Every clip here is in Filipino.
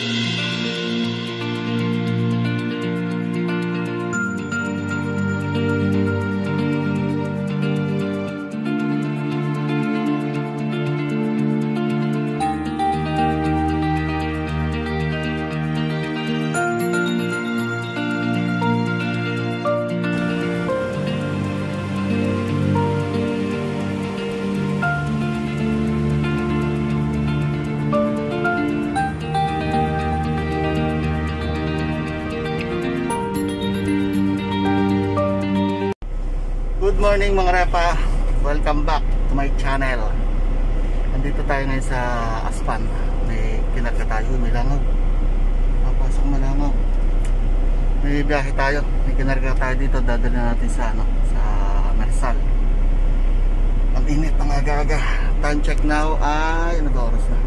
Good morning mga repa, welcome back to my channel. Nandito tayo ngayon sa Aspan. May kinarga tayo, may langaw. Papasok malangaw. May biyahe tayo, may kinarga tayo dito. Dadalhin natin sa sa Mersal. Ang init, ang aga-aga. Time check now ay ano ba oras na?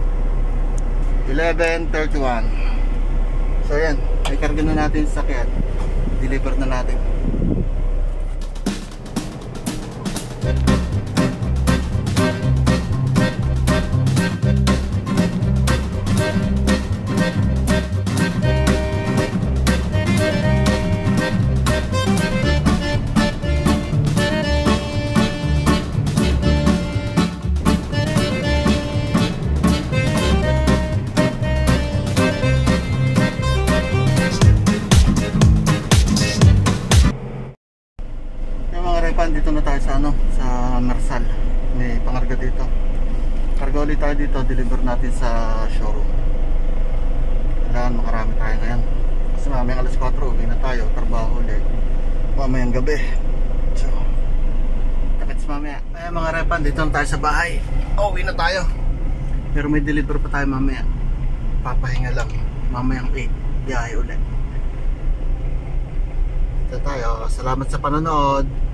11:31. So yan, may karga na natin sa sakyan. Deliver na natin. Dito na tayo sa sa Mersal. May pangarga dito. Karga ulit tayo dito, deliver natin sa showroom. Kailangan makarami tayo ngayon. Kasi mamayang alas 4, uwi na tayo, trabaho ulit. Mamayang gabi. So, takits mamaya. Ay mga repan, dito na tayo sa bahay. Uwi na tayo. Pero may deliver pa tayo mamaya. Papahinga lang. Mamayang 8, biyahe ulit. Dito tayo. Salamat sa panonood.